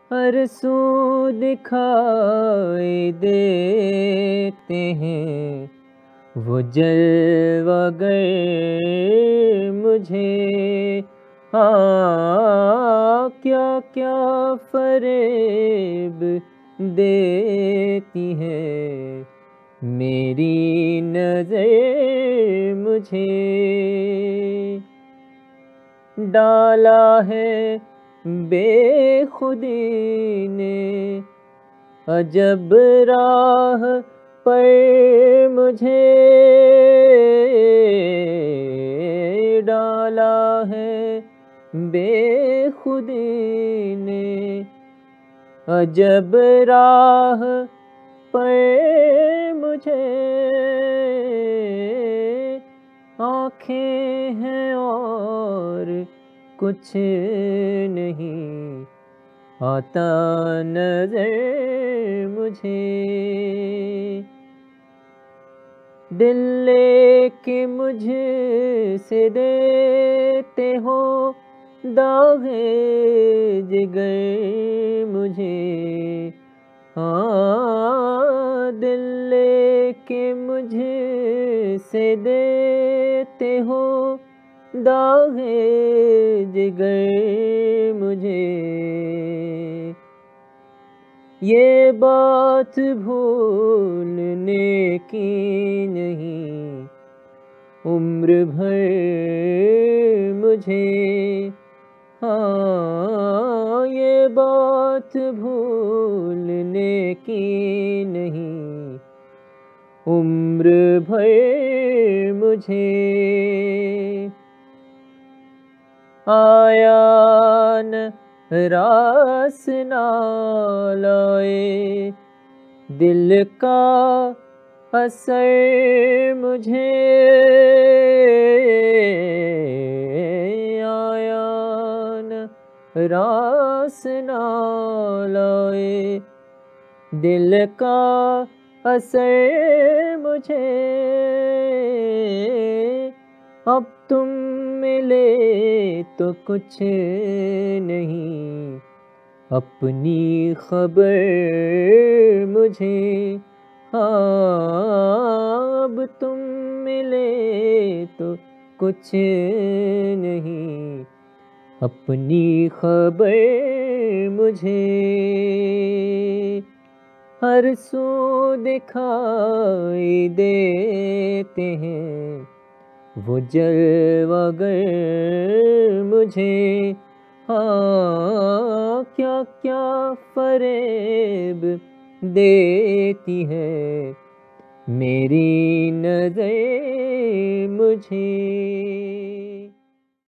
ہر سو دکھائی دیتے ہیں وہ جلوہ گر مجھے، کیا کیا فریب دیتی ہے میری نظر مجھے۔ ڈالا ہے بے خودی نے عجب راہ پر مجھے، ڈالا ہے بے خودی نے عجب راہ پر مجھے، آنکھیں ہیں اور کچھ نہیں آتا نظر مجھے، دل لے کے مجھ سے دیتے ہو داغ جگر مجھے، دل لے کے مجھ سے دیتے ہو داغ جگر مجھے، یہ بات بھولنے کی نہیں عمر بھر مجھے، یہ بات بھولنے کی نہیں عمر بھر مجھے، آیا نہ راس نہ لائے دل کا اثر مجھے، آیا نہ راس نہ لائے دل کا اثر مجھے، اب تم ملے تو کچھ نہیں اپنی خبر مجھے، اب تم ملے تو کچھ نہیں اپنی خبر مجھے، ہر سو دکھائی دیتے ہیں وہ جلوہ گر مجھے، کیا کیا فریب دیتی ہے میری نظر مجھے۔